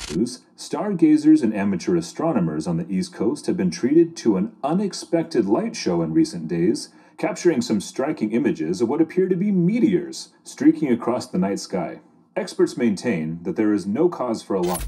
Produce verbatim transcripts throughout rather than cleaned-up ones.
news, stargazers and amateur astronomers on the East Coast have been treated to an unexpected light show in recent days, capturing some striking images of what appear to be meteors streaking across the night sky. Experts maintain that there is no cause for alarm.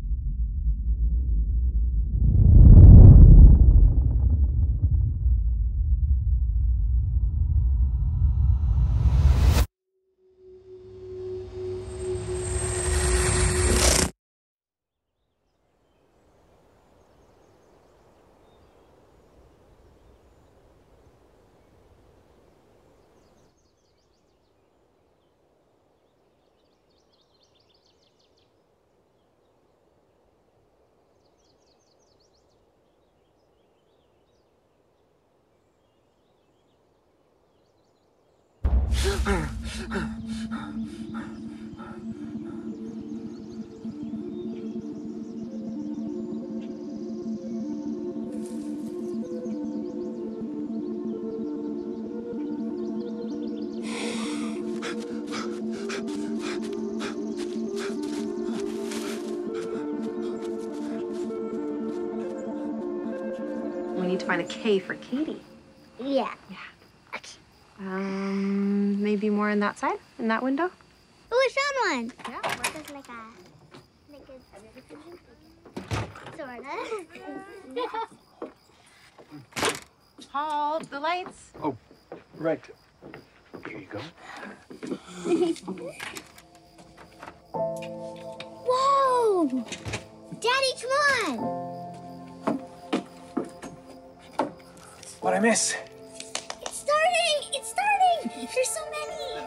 We need to find a K for Katie. Yeah. Yeah. Um, maybe more on that side, in that window. Oh, I found one. Yeah. What does like a, like a, sorta. Paul, the lights. Oh, right. Here you go. Whoa! Daddy, come on! What'd I miss? It's starting! It's starting! There's so many!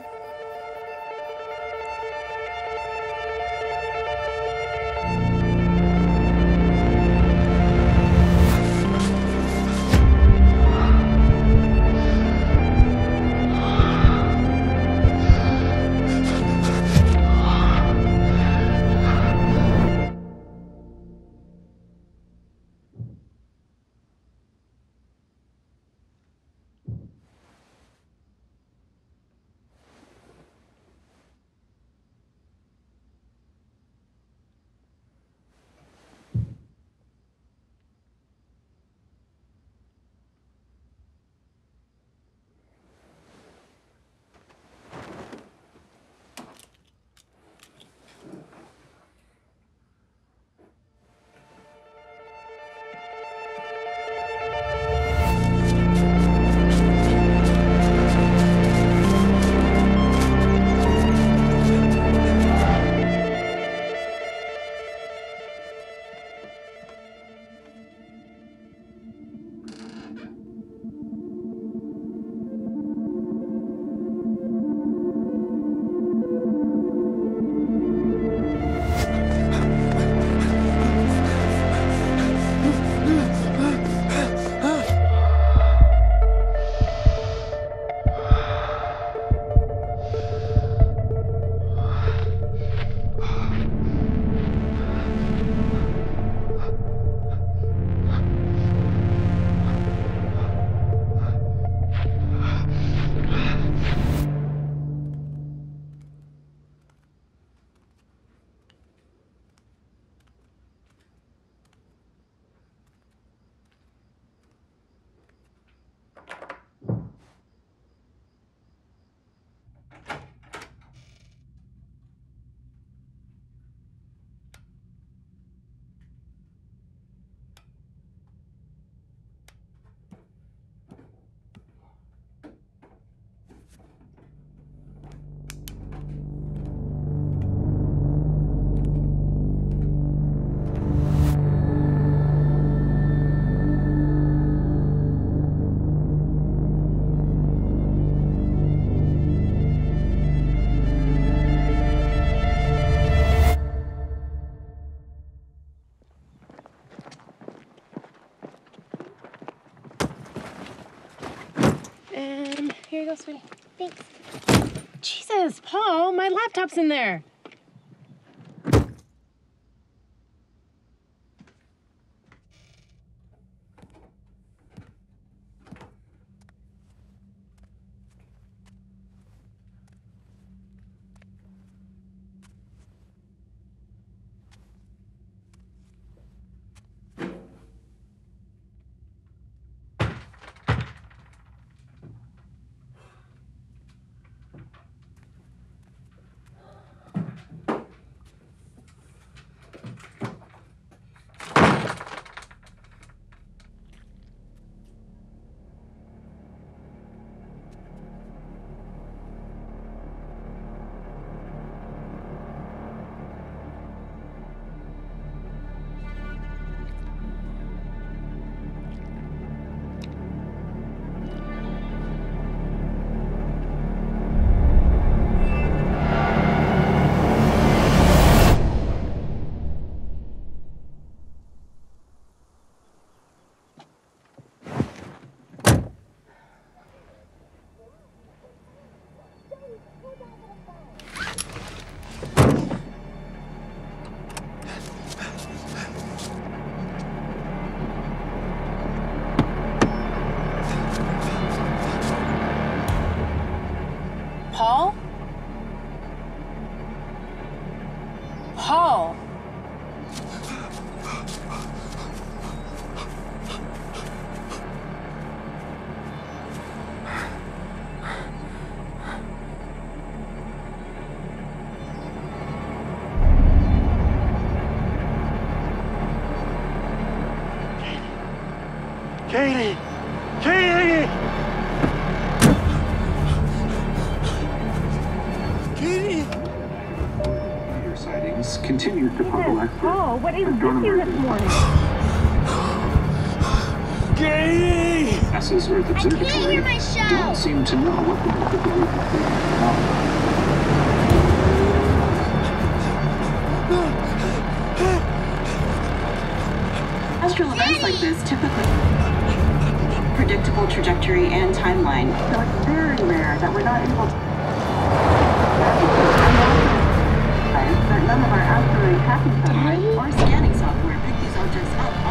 Here you go, sweetie. Thanks. Jesus, Paul, my laptop's in there. Paul! Katie! Katie! Katie! Your sightings continue to percolate. Paul, what is with you this morning? Katie! Nasa's Earth I can't Observatory hear my show. don't seem to know what the most of the week is doing. Astral events like this typically predictable trajectory and timeline. So it's very rare that we're not able to that none of our asteroid tracking satellites or scanning software pick these objects up.